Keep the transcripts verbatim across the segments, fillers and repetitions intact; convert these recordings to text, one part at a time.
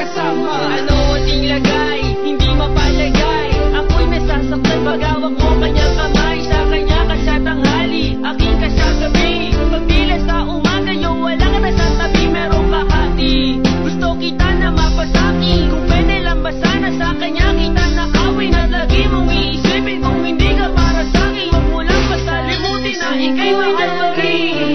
magkasama. Ano ating lagay, hindi mapalagay. Ako'y nasasaktan pag hawak mo kanyang kamay. Sa kanya ka sa tanghali, aking ka sa gabi. Pagpila sa umaga, yo, wala ka na sa tabi. Merong kahati, gusto kita na mapasaki. Kung pwede lang ba sana sa kanya kita nakawin. At lagi mong iisipin kung hindi ka para sa'kin. Huwag mo lang pasalimutin na ika'y mahal pa rin.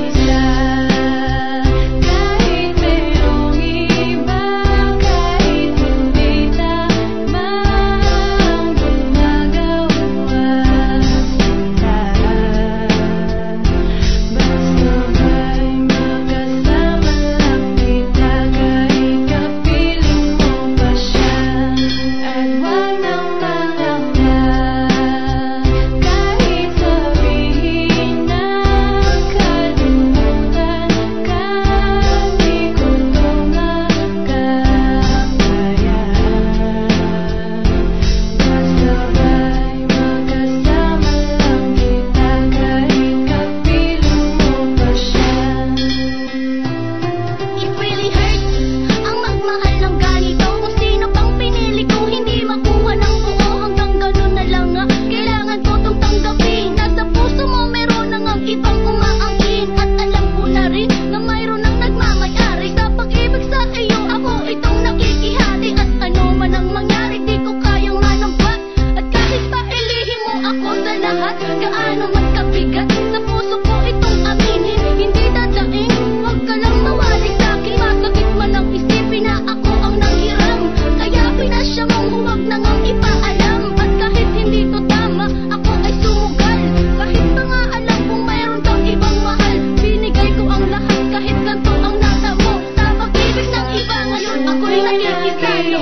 Gaano man kabigat sa puso ko itong aminin. Hindi dadaing, huwag ka lang mawalig sa'kin. Masakit man ang isipin na ako ang nanghiram. Kaya pinasya mong huwag nang ang ipaalam. At kahit hindi to tama, ako ay sumugal. Kahit pa nga alam kung mayroon kang ibang mahal. Binigay ko ang lahat kahit ganito ang nasa mo. Sa pag-ibig ng iba ngayon ako'y nakikisalo.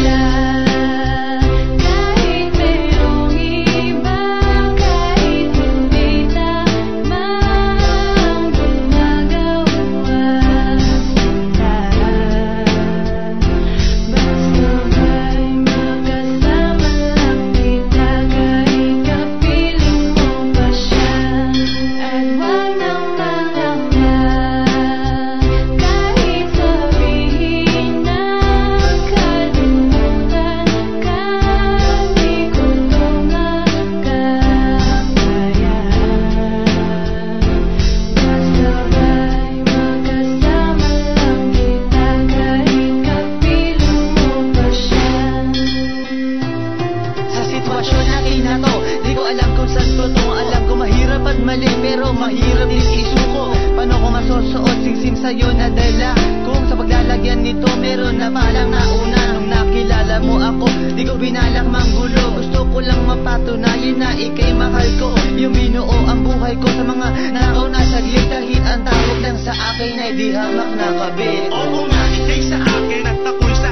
Pero mahirap din isuko. Paano ko masusuot singsing sa'yo na dala? Kung sa paglalagyan nito meron na palang nauna. Nung nakilala mo ako, di ko binalak manggulo. Gusto ko lang mapatunayan na ika'y mahal ko. Yung binuo ang buhay ko sa mga nakaw na saglit. Kahit ang tawag lang sa akin ay di hamak na kabit. Oo nga, ika'y sa akin at ako'y sa